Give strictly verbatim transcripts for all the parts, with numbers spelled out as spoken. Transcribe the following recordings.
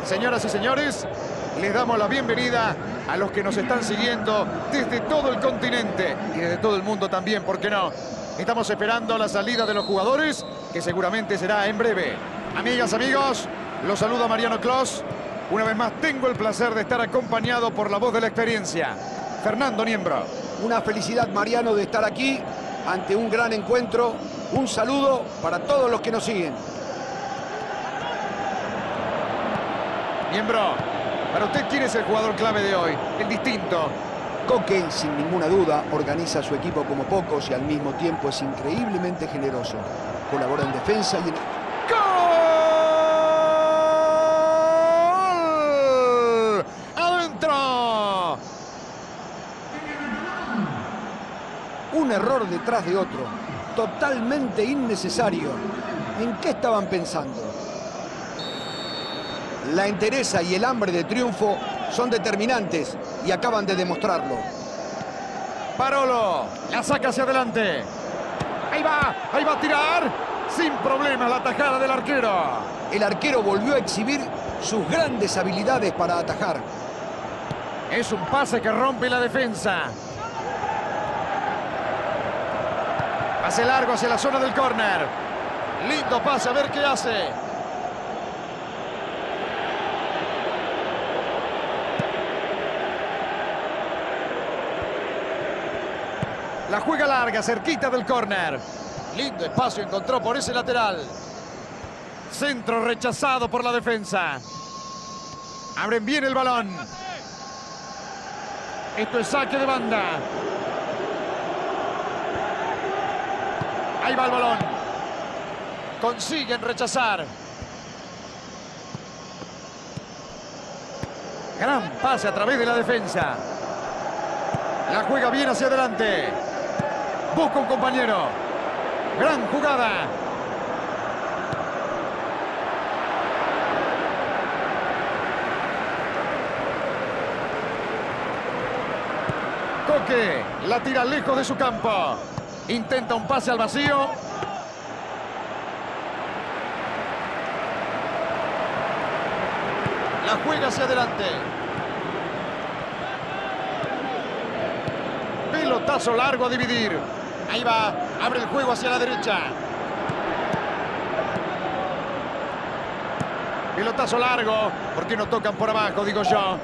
Señoras y señores, les damos la bienvenida a los que nos están siguiendo desde todo el continente y desde todo el mundo también, ¿por qué no? Estamos esperando la salida de los jugadores, que seguramente será en breve. Amigas, amigos, los saluda Mariano Clos. Una vez más tengo el placer de estar acompañado por la voz de la experiencia, Fernando Niembro. Una felicidad, Mariano, de estar aquí ante un gran encuentro. Un saludo para todos los que nos siguen. Niembro, para usted, ¿quién es el jugador clave de hoy? El distinto. Coque, sin ninguna duda, organiza a su equipo como pocos y al mismo tiempo es increíblemente generoso. Colabora en defensa y en... ¡Gol! ¡Adentro! Un error detrás de otro, totalmente innecesario. ¿En qué estaban pensando? La entereza y el hambre de triunfo son determinantes y acaban de demostrarlo. Parolo, la saca hacia adelante. Ahí va, ahí va a tirar. Sin problemas la tajada del arquero. El arquero volvió a exhibir sus grandes habilidades para atajar. Es un pase que rompe la defensa. Pase largo hacia la zona del córner. Lindo pase, a ver qué hace. La juega larga, cerquita del córner. Lindo espacio encontró por ese lateral. Centro rechazado por la defensa. Abren bien el balón. Esto es saque de banda. Ahí va el balón. Consiguen rechazar. Gran pase a través de la defensa. La juega bien hacia adelante. Busca un compañero. Gran jugada. Coque la tira lejos de su campo. Intenta un pase al vacío. La juega hacia adelante. Pelotazo largo a dividir. Ahí va, abre el juego hacia la derecha. Pelotazo largo. ¿Por qué no tocan por abajo, digo yo?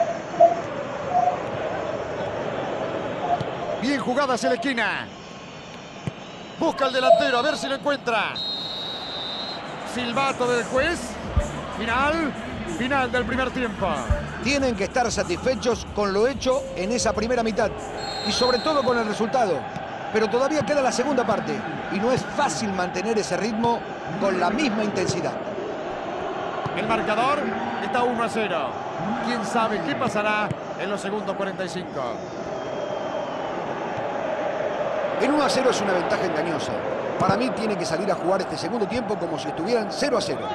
Bien jugada hacia la esquina. Busca al delantero, a ver si lo encuentra. Silbato del juez. Final, final del primer tiempo. Tienen que estar satisfechos con lo hecho en esa primera mitad. Y sobre todo con el resultado. Pero todavía queda la segunda parte. Y no es fácil mantener ese ritmo con la misma intensidad. El marcador está uno a cero. ¿Quién sabe qué pasará en los segundos cuarenta y cinco? En uno a cero es una ventaja engañosa. Para mí tiene que salir a jugar este segundo tiempo como si estuvieran cero a cero.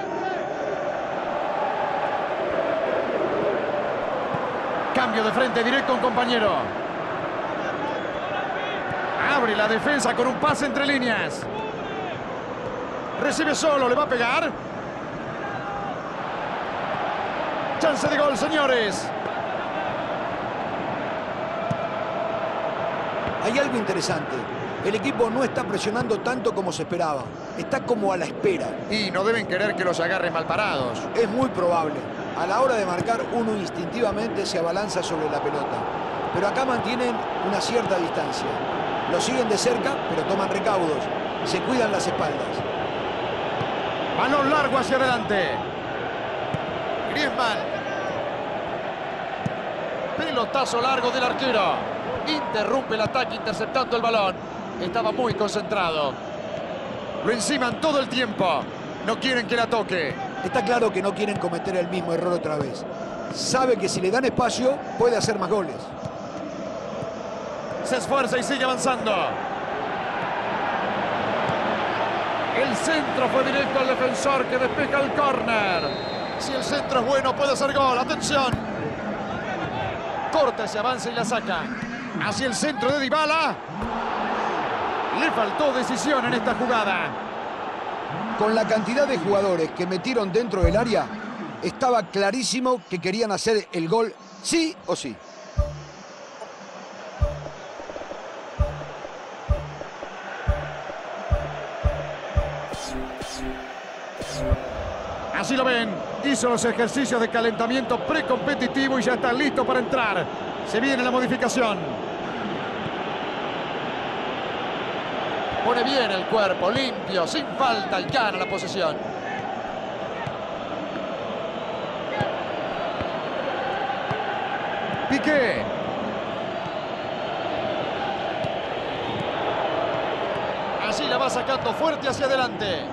Cambio de frente directo a un compañero. Abre la defensa con un pase entre líneas. Recibe solo, le va a pegar. Chance de gol, señores. Hay algo interesante. El equipo no está presionando tanto como se esperaba. Está como a la espera. Y no deben querer que los agarren mal parados. Es muy probable. A la hora de marcar, uno instintivamente se abalanza sobre la pelota. Pero acá mantienen una cierta distancia. Lo siguen de cerca, pero toman recaudos. Se cuidan las espaldas. Balón largo hacia adelante. Griezmann. Pelotazo largo del arquero. Interrumpe el ataque interceptando el balón. Estaba muy concentrado. Lo enciman todo el tiempo. No quieren que la toque. Está claro que no quieren cometer el mismo error otra vez. Sabe que si le dan espacio, puede hacer más goles. Se esfuerza y sigue avanzando. El centro fue directo al defensor que despeja el córner. Si el centro es bueno, puede hacer gol. ¡Atención! Corta ese avance y la saca. Hacia el centro de Dybala. Le faltó decisión en esta jugada. Con la cantidad de jugadores que metieron dentro del área, Estaba clarísimo que querían hacer el gol sí o sí. Así lo ven, hizo los ejercicios de calentamiento precompetitivo y ya está listo para entrar. Se viene la modificación. Pone bien el cuerpo, limpio, sin falta y gana la posesión. Piqué. Así la va sacando fuerte hacia adelante.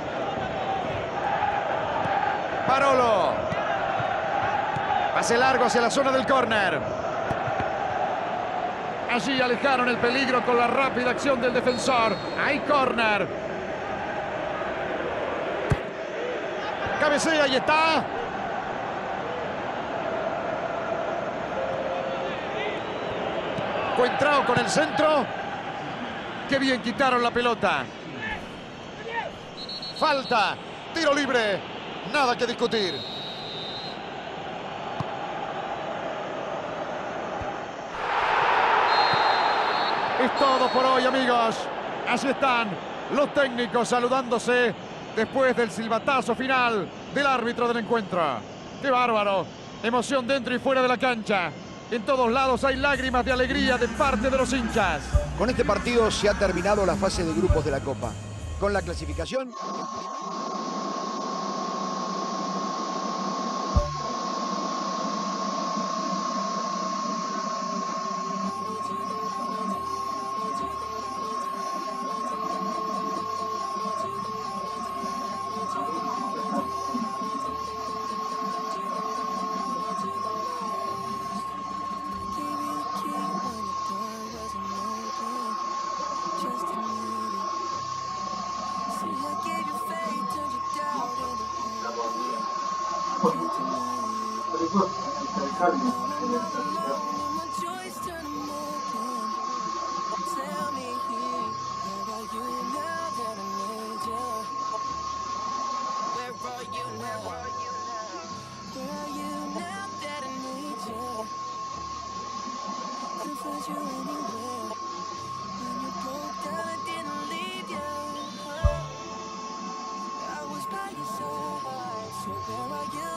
Parolo. Pase largo hacia la zona del córner. Allí alejaron el peligro con la rápida acción del defensor. Hay córner. Cabecea y está. Coentrao con el centro. Qué bien quitaron la pelota. Falta. Tiro libre. Nada que discutir. Es todo por hoy, amigos. Así están los técnicos saludándose después del silbatazo final del árbitro del encuentro. ¡Qué bárbaro! Emoción dentro y fuera de la cancha. En todos lados hay lágrimas de alegría de parte de los hinchas. Con este partido se ha terminado la fase de grupos de la Copa. Con la clasificación... Where are you?